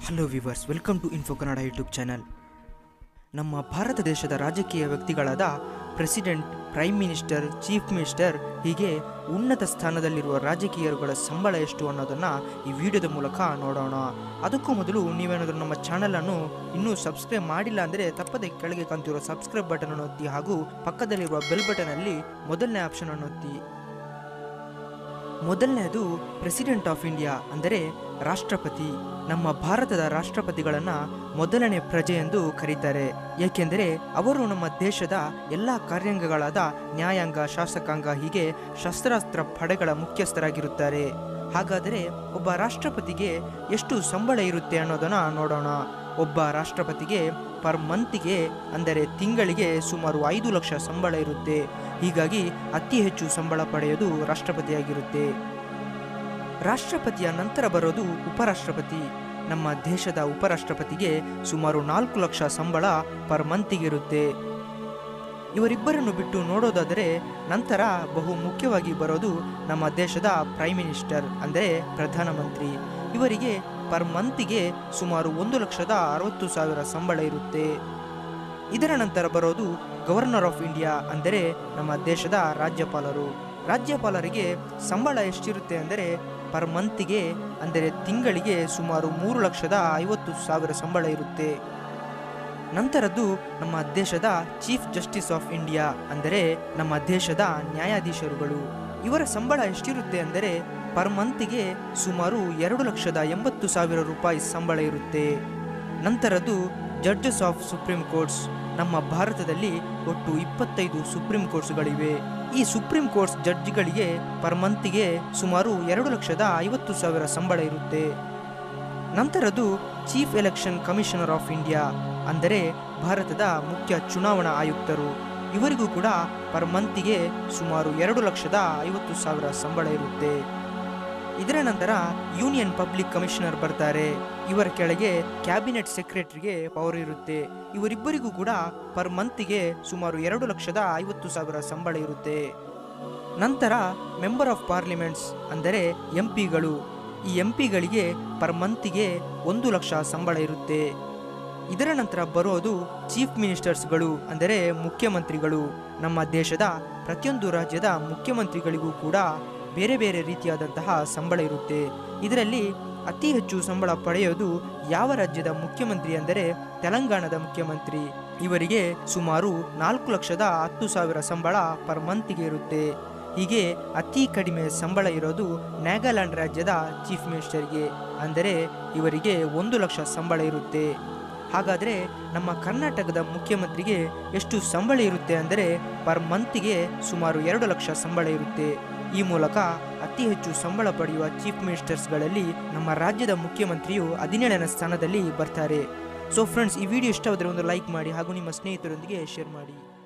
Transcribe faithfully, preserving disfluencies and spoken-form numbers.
Hello viewers, welcome to info Kannada YouTube channel. ನಮ್ಮ ಭಾರತ ದೇಶದ ರಾಜಕೀಯ ವ್ಯಕ್ತಿಗಳಾದ president, prime minister, chief minister ಹೀಗೆ ಉನ್ನತ ಸ್ಥಾನದಲ್ಲಿರುವ ರಾಜಕೀಯರುಗಳ ಸಂಬಳ ಎಷ್ಟು ಅನ್ನೋದನ್ನು ಈ ವಿಡಿಯೋದ ಮೂಲಕ ನೋಡೋಣ. ಅದಕ್ಕೂ ಮೊದಲು ನೀವೇನಾದರೂ ನಮ್ಮ ಚಾನಲನ್ನು ಇನ್ನೂ ಸಬ್ಸ್ಕ್ರೈಬ್ ಮಾಡಿಲ್ಲ ಅಂದರೆ ತಪ್ಪದೆ ಕೆಳಗೆ ಕಾಣ್ತಿರೋ ಸಬ್ಸ್ಕ್ರೈಬ್ ಬಟನ್ ಅನ್ನು ಒತ್ತಿ ಹಾಗೂ ಪಕ್ಕದಲ್ಲಿರುವ ಬೆಲ್ ಬಟನಲ್ಲಿ ಮೊದಲನೇ ಆಪ್ಷನ್ ಅನ್ನು ಒತ್ತಿ. ಮೊದಲನೆಯದು ಪ್ರೆಸಿಡೆಂಟ್ ಆಫ್ ಇಂಡಿಯಾ, ಅಂದರೆ ರಾಷ್ಟ್ರಪತಿ. ನಮ್ಮ ಭಾರತದ ರಾಷ್ಟ್ರಪತಿಗಳನ್ನು ಮೊದಲನೇ ಪ್ರಜೆ ಎಂದು ಕರೀತಾರೆ. ಏಕೆಂದರೆ ಅವರು ನಮ್ಮ ದೇಶದ ಎಲ್ಲ ಕಾರ್ಯಾಂಗಗಳಾದ ನ್ಯಾಯಾಂಗ, ಶಾಸಕಾಂಗ ಹೀಗೆ ಶಸ್ತ್ರಾಸ್ತ್ರ ಪಡೆಗಳ ಮುಖ್ಯಸ್ಥರಾಗಿರುತ್ತಾರೆ. ಹಾಗಾದರೆ ಒಬ್ಬ ರಾಷ್ಟ್ರಪತಿಗೆ ಎಷ್ಟು ಸಂಬಳ ಇರುತ್ತೆ ಅನ್ನೋದನ್ನು ನೋಡೋಣ. ಒಬ್ಬ ರಾಷ್ಟ್ರಪತಿಗೆ ಪರ್ ಮಂತಿಗೆ ಅಂದರೆ ತಿಂಗಳಿಗೆ ಸುಮಾರು ಐದು ಲಕ್ಷ ಸಂಬಳ ಇರುತ್ತೆ. ಹೀಗಾಗಿ ಅತಿ ಹೆಚ್ಚು ಸಂಬಳ ಪಡೆಯೋದು ರಾಷ್ಟ್ರಪತಿಯಾಗಿರುತ್ತೆ. ರಾಷ್ಟ್ರಪತಿಯ ನಂತರ ಬರೋದು ಉಪರಾಷ್ಟ್ರಪತಿ. ನಮ್ಮ ದೇಶದ ಉಪರಾಷ್ಟ್ರಪತಿಗೆ ಸುಮಾರು ನಾಲ್ಕು ಲಕ್ಷ ಸಂಬಳ ಪರ್ ಮಂತಿಗಿರುತ್ತೆ. ಇವರಿಬ್ಬರನ್ನು ಬಿಟ್ಟು ನೋಡೋದಾದರೆ ನಂತರ ಬಹು ಮುಖ್ಯವಾಗಿ ಬರೋದು ನಮ್ಮ ದೇಶದ ಪ್ರೈಮ್ ಮಿನಿಸ್ಟರ್, ಅಂದರೆ ಪ್ರಧಾನಮಂತ್ರಿ. ಇವರಿಗೆ ಪರ್ ಮಂತಿಗೆ ಸುಮಾರು ಒಂದು ಲಕ್ಷದ ಅರವತ್ತು ಸಾವಿರ ಸಂಬಳ ಇರುತ್ತೆ. ಇದರ ನಂತರ ಬರೋದು ಗವರ್ನರ್ ಆಫ್ ಇಂಡಿಯಾ, ಅಂದರೆ ನಮ್ಮ ದೇಶದ ರಾಜ್ಯಪಾಲರು. ರಾಜ್ಯಪಾಲರಿಗೆ ಸಂಬಳ ಎಷ್ಟಿರುತ್ತೆ ಅಂದರೆ ಪರ್ ಮಂತಿಗೆ ಅಂದರೆ ತಿಂಗಳಿಗೆ ಸುಮಾರು ಮೂರು ಲಕ್ಷದ ಐವತ್ತು ಸಾವಿರ ಸಂಬಳ ಇರುತ್ತೆ. ನಂತರದ್ದು ನಮ್ಮ ದೇಶದ ಚೀಫ್ ಜಸ್ಟಿಸ್ ಆಫ್ ಇಂಡಿಯಾ, ಅಂದರೆ ನಮ್ಮ ದೇಶದ ನ್ಯಾಯಾಧೀಶರುಗಳು. ಇವರ ಸಂಬಳ ಎಷ್ಟಿರುತ್ತೆ ಅಂದರೆ ಪರ್ ಮಂತಿಗೆ ಸುಮಾರು ಎರಡು ಲಕ್ಷದ ಎಂಬತ್ತು ಸಾವಿರ ರೂಪಾಯಿ ಸಂಬಳ ಇರುತ್ತೆ. ನಂತರದ್ದು ಜಡ್ಜಸ್ ಆಫ್ ಸುಪ್ರೀಂ ಕೋರ್ಟ್ಸ್. ನಮ್ಮ ಭಾರತದಲ್ಲಿ ಒಟ್ಟು ಇಪ್ಪತ್ತೈದು ಸುಪ್ರೀಂ ಕೋರ್ಟ್ಸ್ಗಳಿವೆ. ಈ ಸುಪ್ರೀಂ ಕೋರ್ಟ್ಸ್ ಜಡ್ಜಿಗಳಿಗೆ ಪರ್ ಮಂತಿಗೆ ಸುಮಾರು ಎರಡು ಲಕ್ಷದ ಐವತ್ತು ಸಾವಿರ ಸಂಬಳ ಇರುತ್ತೆ. ನಂತರದ್ದು chief election commissioner of India, ಅಂದರೆ ಭಾರತದ ಮುಖ್ಯ ಚುನಾವಣಾ ಆಯುಕ್ತರು. ಇವರಿಗೂ ಕೂಡ ಪರ್ ಮಂತಿಗೆ ಸುಮಾರು ಎರಡು ಲಕ್ಷದ ಐವತ್ತು ಸಾವಿರ ಸಂಬಳ ಇರುತ್ತೆ. ಇದರ ನಂತರ ಯೂನಿಯನ್ ಪಬ್ಲಿಕ್ ಕಮಿಷನರ್ ಬರ್ತಾರೆ. ಇವರ ಕೆಳಗೆ ಕ್ಯಾಬಿನೆಟ್ ಸೆಕ್ರೆಟರಿಗೆ ಪವರ್ ಇರುತ್ತೆ. ಇವರಿಬ್ಬರಿಗೂ ಕೂಡ ಪರ್ ಮಂತಿಗೆ ಸುಮಾರು ಎರಡು ಲಕ್ಷದ ಐವತ್ತು ಸಾವಿರ ಸಂಬಳ ಇರುತ್ತೆ. ನಂತರ ಮೆಂಬರ್ ಆಫ್ ಪಾರ್ಲಿಮೆಂಟ್ಸ್, ಅಂದರೆ ಎಂ ಪಿಗಳು. ಈ ಎಂ ಪಿಗಳಿಗೆ ಪರ್ ಮಂತಿಗೆ ಒಂದು ಲಕ್ಷ ಸಂಬಳ ಇರುತ್ತೆ. ಇದರ ನಂತರ ಬರೋದು ಚೀಫ್ ಮಿನಿಸ್ಟರ್ಸ್ಗಳು, ಅಂದರೆ ಮುಖ್ಯಮಂತ್ರಿಗಳು. ನಮ್ಮ ದೇಶದ ಪ್ರತಿಯೊಂದು ರಾಜ್ಯದ ಮುಖ್ಯಮಂತ್ರಿಗಳಿಗೂ ಕೂಡ ಬೇರೆ ಬೇರೆ ರೀತಿಯಾದಂತಹ ಸಂಬಳ ಇರುತ್ತೆ. ಇದರಲ್ಲಿ ಅತಿ ಹೆಚ್ಚು ಸಂಬಳ ಪಡೆಯೋದು ಯಾವ ರಾಜ್ಯದ ಮುಖ್ಯಮಂತ್ರಿ ಅಂದರೆ ತೆಲಂಗಾಣದ ಮುಖ್ಯಮಂತ್ರಿ. ಇವರಿಗೆ ಸುಮಾರು ನಾಲ್ಕು ಲಕ್ಷದ ಹತ್ತು ಸಾವಿರ ಸಂಬಳ ಪರ್ ಮಂತಿಗೆ ಇರುತ್ತೆ. ಹೀಗೆ ಅತಿ ಕಡಿಮೆ ಸಂಬಳ ಇರೋದು ನಾಗಾಲ್ಯಾಂಡ್ ರಾಜ್ಯದ ಚೀಫ್ ಮಿನಿಸ್ಟರ್ಗೆ, ಅಂದರೆ ಇವರಿಗೆ ಒಂದು ಲಕ್ಷ ಸಂಬಳ ಇರುತ್ತೆ. ಹಾಗಾದರೆ ನಮ್ಮ ಕರ್ನಾಟಕದ ಮುಖ್ಯಮಂತ್ರಿಗೆ ಎಷ್ಟು ಸಂಬಳ ಇರುತ್ತೆ ಅಂದರೆ ಪರ್ ಮಂತಿಗೆ ಸುಮಾರು ಎರಡು ಲಕ್ಷ ಸಂಬಳ ಇರುತ್ತೆ. ಈ ಮೂಲಕ ಅತಿ ಹೆಚ್ಚು ಸಂಬಳ ಪಡೆಯುವ ಚೀಫ್ ಮಿನಿಸ್ಟರ್ಸ್ಗಳಲ್ಲಿ ನಮ್ಮ ರಾಜ್ಯದ ಮುಖ್ಯಮಂತ್ರಿಯು ಹದಿನೇಳನೇ ಸ್ಥಾನದಲ್ಲಿ ಬರ್ತಾರೆ. ಸೊ ಫ್ರೆಂಡ್ಸ್, ಈ ವಿಡಿಯೋ ಇಷ್ಟವಾದರೆ ಒಂದು ಲೈಕ್ ಮಾಡಿ ಹಾಗೂ ನಿಮ್ಮ ಸ್ನೇಹಿತರೊಂದಿಗೆ ಶೇರ್ ಮಾಡಿ.